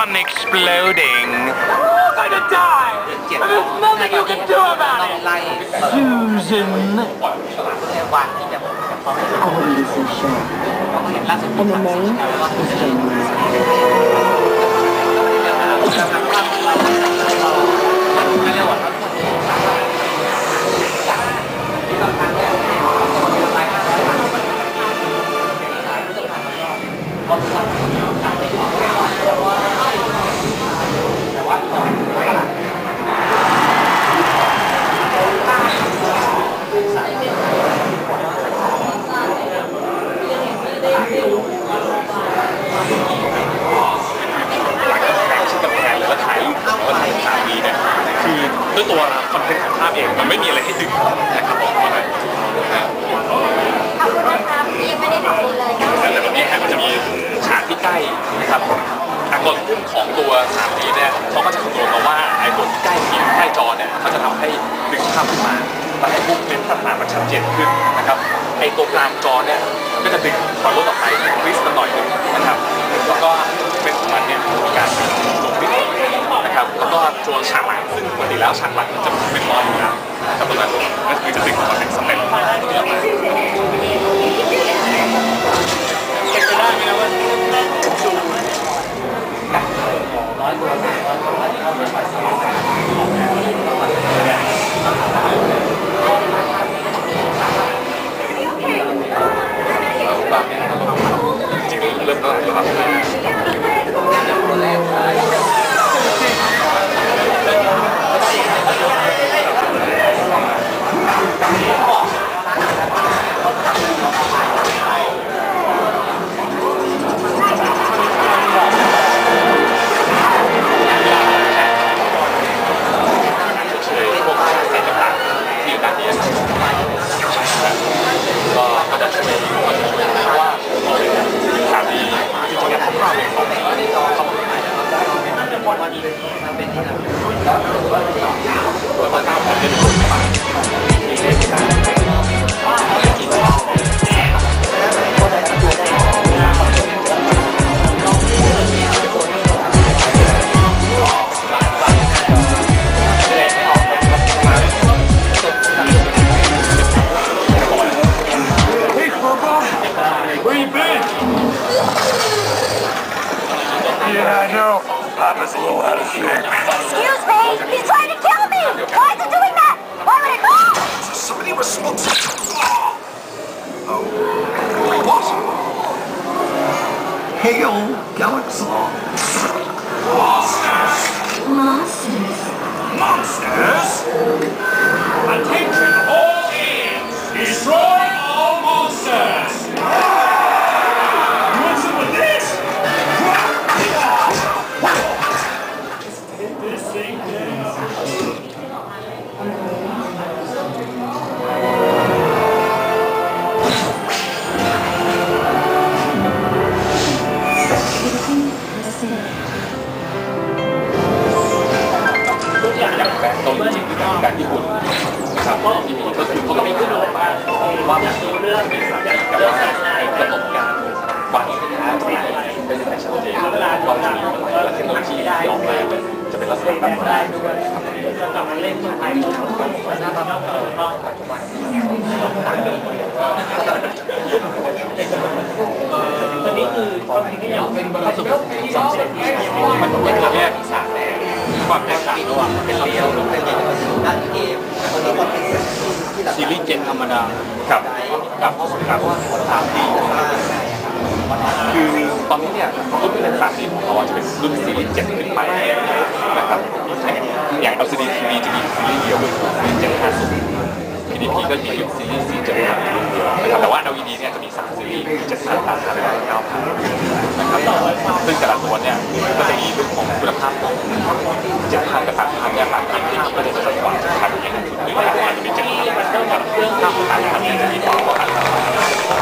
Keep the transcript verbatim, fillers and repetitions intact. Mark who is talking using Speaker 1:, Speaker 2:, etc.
Speaker 1: sun exploding.
Speaker 2: I'm gonna die! And there's nothing you can do about it!
Speaker 1: Susan.
Speaker 3: Quality is insured. And the name is January.
Speaker 4: ด้วยตัวคอนเทนต์ของภาพเองมันไม่มีอะไรให้ดึงนะครับผมขอบคุณนะครับยังไม่ได้ขอบคุณเลยแต่แบบนี้มันจะมีฉากที่ใกล้นะครับอัลกอริทึมของตัวสามดีเนี่ยเขาก็จะคำนวณมาว่าไอ้ตัวที่ใกล้เคียงใกล้จอเนี่ยเขาจะทำให้ดึงภาพขึ้นมาและให้มุมเป็นพัฒนามันชัดเจนขึ้นนะครับไอ้ตัวกลางจอเนี่ยก็จะดึงความลดออกไปคริสมันหน่อยนึงนะครับแล้วก็เป็นของมันเนี่ยมีการดึงลงนิดนึงนะครับแล้วก็ตัวฉากหลังซึ่งปกติแล้วฉากหลังมันจะเป็นรอยอยู่แล้วนะครับตรงนั้นก็คือจะดึงมาเป็นสเต็ปมาเป็นไปได้ไหมนะว่าดูร้อยตัวจริงๆเริ่มต้นแล้วก็จะช่วยเพราะว่าสามดีจริงๆเนี่ยภาพเนี่ยเขาเขามันเป็นที่ไหนตัวตาผมเป็นคนป่า
Speaker 1: Yeah, I know. Papa's a little out of shape.
Speaker 5: Excuse me! He's trying to kill me! Why is he doing that? Why would it move?
Speaker 2: Somebody was supposed to... Oh. What? Hail Galaxon. Monsters!
Speaker 5: Monsters?
Speaker 2: Monsters? Attention all in! Destroy all monsters! You want some of this? This thing down.
Speaker 4: อย่างแบรนด์เกาหลีจริงหรือแบรนด์ญี่ปุ่นนะครับที่มีก็คือเขาก็ไม่รู้ว่าว่ามันมีเรื่องกับว่าประสบการณ์วันนี้เป็นแต่ชัดเจนว่าจะมีอะไรเทคโนโลยีที่ออกมาจะเป็นลักษณะแบบไหนกลับมาเล่นคนไทยหน้าตาต้องเออต้องปัจจุบันตัวนี้คือความจริงที่อย่างเป็นประสบการณ์ที่สำเร็จมันต้องเป็นแยกสามแนวความแตกต่างระหว่างเป็นเรียวเป็นด้านเกมซีรีส์เจ็ดธรรมดากับกับกับสามดีคือตอนนี้เนี่ยรุ่นที่เป็นสามดีของเราจะเป็นรุ่นซีรีส์เจ็ดขึ้นไปนะครับอย่าง แอล ซี ดี ที วี จะมีซีรีส์เดียวคือซีรีส์เจ็ดห้าสิบ พี ดี พี ก็มีอยู่ซีรีส์สี่เจ็ดห้ารุ่นเดียวนะครับแต่ว่า แอล อี ดี เนี่ยจะมีสามซีรีส์เจ็ดพัน แปดพัน และเก้าพันนะครับซึ่งแต่ละตัวเนี่ยก็จะมีเรื่องของคุณภาพของเจ็ดพันกับแปดพันเนี่ยต่างกันภาพก็จะจะกว่าพันอย่างอื่นหรืออาจจะมีเจ็ดพันกับเรื่องภาพต่างกันเนี่ยจะมีความต่างกัน